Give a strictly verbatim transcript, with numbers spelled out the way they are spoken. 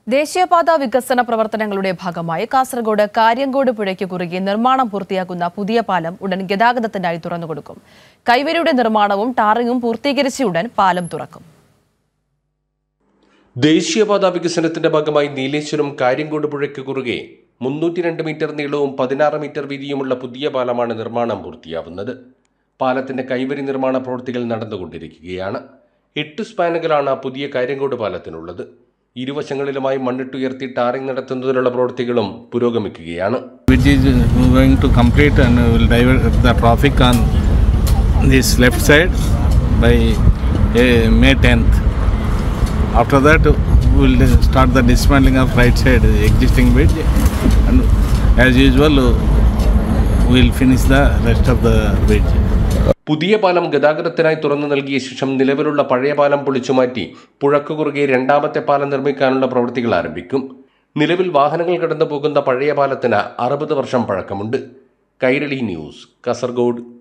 ദേശീയപാത വികസന പ്രവർത്തനങ്ങളുടെ ഭാഗമായി കാസർഗോഡ് കാര്യങ്കോട് പുഴയ്ക്ക് കുറുകെ നിർമ്മാണം പൂർത്തിയാക്കുന്ന പുതിയ പാലം ഉടൻ ഗതാഗതത്തിനായി തുറന്നുകൊടുക്കും. കൈവരിയുടെ നിർമ്മാണവും ടാറിങ്ങും പൂർത്തീകരിച്ച ഉടൻ പാലം തുറക്കും. ദേശീയപാത വികസനത്തിന്റെ ഭാഗമായി നീലേശ്വരം കാര്യങ്കോട് പുഴയ്ക്ക് കുറുകെ മുന്നൂറ്റി രണ്ട് മീറ്റർ നീളവും പതിനാറ് മീറ്റർ വീതിയുമുള്ള പുതിയ പാലമാണ് നിർമ്മാണം പൂർത്തിയാവുന്നത്. പാലത്തിന്റെ കൈവരി നിർമ്മാണ പ്രവൃത്തികൾ നടന്നുകൊണ്ടിരിക്കുകയാണ്. എട്ട് സ്പാനുകളാണ് പുതിയ കാര്യങ്കോട് പാലത്തിനുള്ളത്. ഇരുവശങ്ങളിലുമായി മണ്ണിട്ടുയർത്തി ടാറിംഗ് നടത്തുന്നതിനുള്ള പ്രവൃത്തികളും പുരോഗമിക്കുകയാണ്. Which is going to complete and will divert the traffic on this left side by uh, May tenth. After that, we will start the dismantling of right side existing bridge, and as usual, we will finish the rest of the bridge. പുതിയ പാലം ഗതാഗതത്തിനായി തുറന്നു നൽകിയ ശേഷം നിലവിലുള്ള പഴയ പാലം പൊളിച്ചുമാറ്റി പുഴക്ക് കുറുകെ രണ്ടാമത്തെ പാലം നിർമ്മിക്കാനുള്ള പ്രവൃത്തികൾ ആരംഭിക്കും. നിലവിൽ വാഹനങ്ങൾ കടന്നു പോകുന്ന പഴയ പാലത്തിന് അറുപത് വർഷം പഴക്കമുണ്ട്. കൈരളി ന്യൂസ്, കാസർഗോഡ്.